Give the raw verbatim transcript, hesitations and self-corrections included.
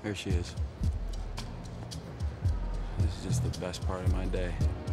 Here she is. This is just the best part of my day.